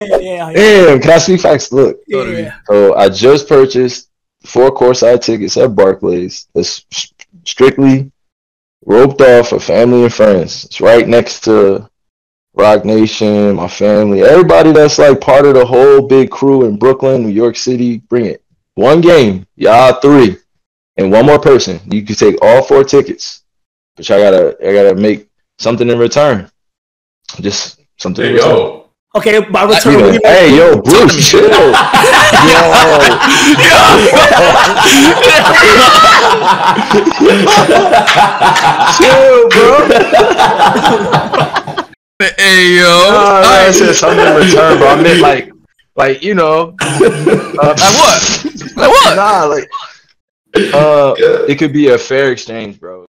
Yeah. Damn, can I speak facts? Look, Yeah. so I just purchased 4 courtside tickets at Barclays. It's strictly roped off for family and friends. It's right next to Rock Nation, my family, everybody that's like part of the whole big crew in Brooklyn, New York City. Bring it. One game, y'all 3, and one more person. You can take all 4 tickets, but I gotta make something in return. Just something in return. Okay, by return. Hey, yo, Bruce, chill. Chill, bro. Hey, yo. I said something in return, bro. I meant like you know. Like what? Like what? Nah, like it could be a fair exchange, bro.